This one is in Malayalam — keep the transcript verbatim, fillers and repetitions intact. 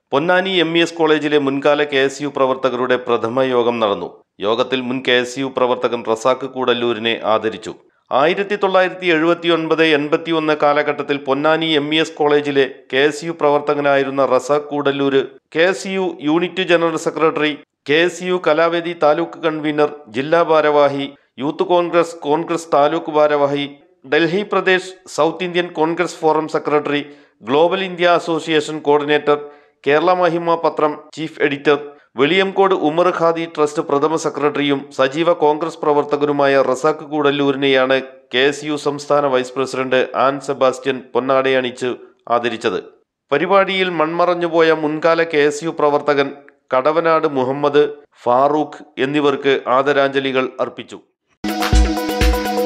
പൊന്നാനി എം ഇ എസ് കോളേജിലെ മുൻകാല കെ എസ് യു പ്രവർത്തകരുടെ പ്രഥമ യോഗം നടന്നു. യോഗത്തിൽ മുൻ കെ എസ് യു പ്രവർത്തകൻ റസാഖ് കൂടല്ലൂരിനെ ആദരിച്ചു. ആയിരത്തി തൊള്ളായിരത്തി എഴുപത്തി ഒൻപത് എൺപത്തി ഒന്ന് കാലഘട്ടത്തിൽ പൊന്നാനി എം ഇ എസ് കോളേജിലെ കെ എസ് യു പ്രവർത്തകനായിരുന്ന Razak Koodallur K S U unit general secretary, K S U Kalavedi taluk convener, ജില്ലാ ഭാരവാഹി, യൂത്ത് കോൺഗ്രസ് കോൺഗ്രസ് താലൂക്ക് ഭാരവാഹി, Delhi Pradesh south Indian Congress forum secretary, global India association coordinator, Kerala Mahima പത്രം chief editor, Veliyankode Umar Khadi trust പ്രഥമ സെക്രട്ടറിയും സജീവ കോൺഗ്രസ് പ്രവർത്തകനുമായ റസാഖ് കൂടല്ലൂരിനെയാണ് കെ എസ് യു സംസ്ഥാന വൈസ് പ്രസിഡന്റ് ആൻ സെബാസ്റ്റ്യൻ പൊന്നാടയണിച്ച് ആദരിച്ചത്. പരിപാടിയിൽ മൺമറഞ്ഞുപോയ മുൻകാല കെ എസ് യു പ്രവർത്തകൻ കടവനാട് മുഹമ്മദ് ഫാറൂഖ് എന്നിവർക്ക് ആദരാഞ്ജലികൾ അർപ്പിച്ചു.